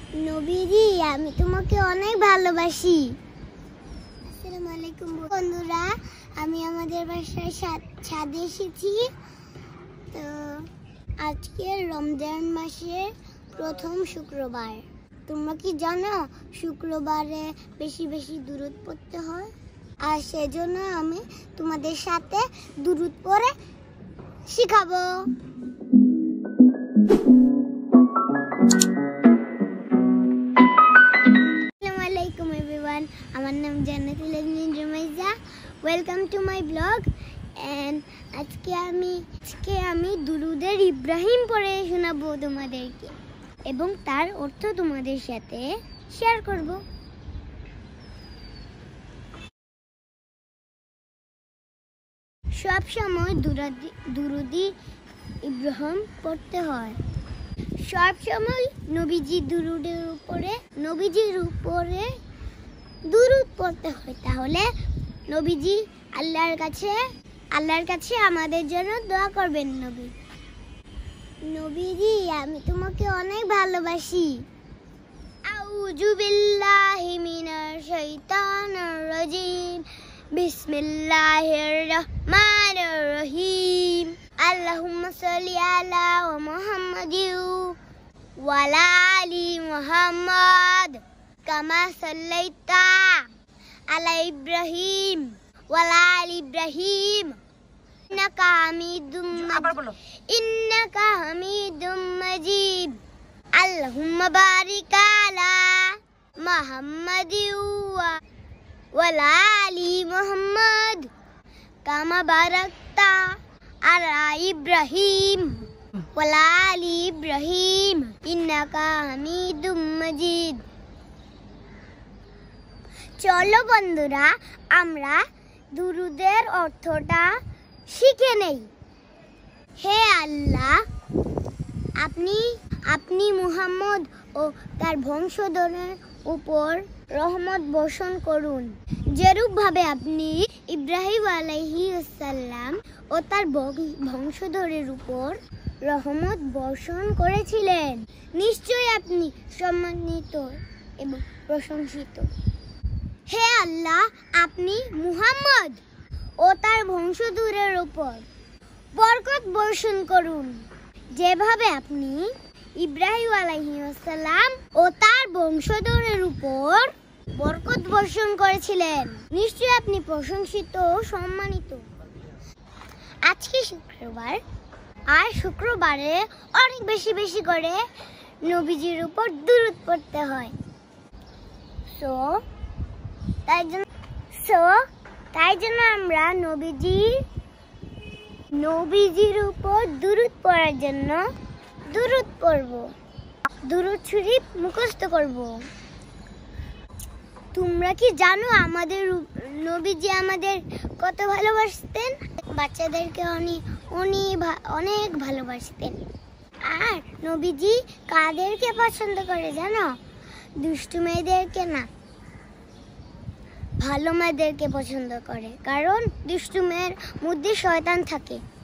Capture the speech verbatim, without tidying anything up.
নবীজি আমি তোমাকে অনেক ভালোবাসি। আসসালামু আলাইকুম বন্ধুরা, আমি আমাদের বাসায় ছাদে এসেছি। তো আজকে রমজান মাসের প্রথম শুক্রবার। তোমরা কি জানো শুক্রবারে বেশি বেশি দুরূদ পড়তে হয়? আর সেজন্য আমি তোমাদের সাথে দুরূদ পড়ে শিখাবো। আমার নাম Jannatul Azmin Rumaiza. Welcome to my blog. And আজকে আমি আজকে আমি দুরুদের ইব্রাহিম পড়ে শোনাবো তোমাদেরকে এবং তার অর্থ তোমাদের সাথে শেয়ার করব। সব সময় দুরুদি ইব্রাহিম পড়তে হয়। সব সময় নবীজি দুরুদের উপরে নবীজির উপরে দুরূদ পড়তে হয়। তাহলে নবীজি আল্লাহর কাছে আল্লাহর কাছে আমাদের জন্য দোয়া করবেন। নবী নবীজি আমি তোমাকে অনেক ভালোবাসি। আউযু বিল্লাহি মিনাশ শাইতানির রাজিম। বিসমিল্লাহির রহমানির রহিম। আল্লাহুম্মা সাল্লি আলা মুহাম্মাদিন ওয়া আলা আলি মুহাম্মাদ কামা সাল্লাইতা আলা ইব্রাহিম ওয়া আলা আলি ইব্রাহিম ইন্নাকা হামিদুম মাজিদ ইন্নাকা হামিদুম মাজিদ। আল্লাহুম্মা বারিক আলা মুহাম্মাদিন ওয়া আলা আলি মুহাম্মাদ কামা বারাকতা আলা ইব্রাহিম ওয়া আলা আলি ইব্রাহিম ইন্নাকা হামিদুম মাজিদ। চলো বন্ধুরা আমরা দুরুদের অর্থটা শিখে নেই। হে আল্লাহ, আপনি আপনি মুহাম্মদ ও তার বংশধরের উপর রহমত বর্ষণ করুন, যেরূপ ভাবে আপনি ইব্রাহিম আলাইহিস সালাম ও তার বংশধরের উপর রহমত বর্ষণ করেছিলেন। নিশ্চয়ই আপনি সম্মানিত এবং প্রশংসিত। হে আল্লাহ, আপনি মুহাম্মদ ও তার বংশধরের উপর বরকত বর্ষণ করুন, যেভাবে আপনি ইব্রাহিম আলাইহিস সালাম ও তার বংশধরের উপর বরকত বর্ষণ করেছিলেন। নিশ্চয়ই আপনি প্রশংসিত ও সম্মানিত। আজকে শুক্রবার, আর শুক্রবারে অনেক বেশি বেশি করে নবীজির উপর দুরূদ পড়তে হয়। সো তাই জন্য সো তাই জন্য আমরা নবীজি নবীজির উপর দুরূদ পড়ার জন্য দুরূদ পড়ব, দুরূদ শরীফ মুখস্থ করব। তোমরা কি জানো আমাদের নবীজি আমাদের কত ভালোবাসতেন? বাচ্চাদেরকে উনি উনি অনেক ভালোবাসতেন। আর নবীজি কাদেরকে পছন্দ করে জানো? দুষ্টু মেয়েদেরকে না, ভালো মেয়েদেরকে পছন্দ করে, কারণ দুষ্টু মেয়ের মধ্যে শয়তান থাকে।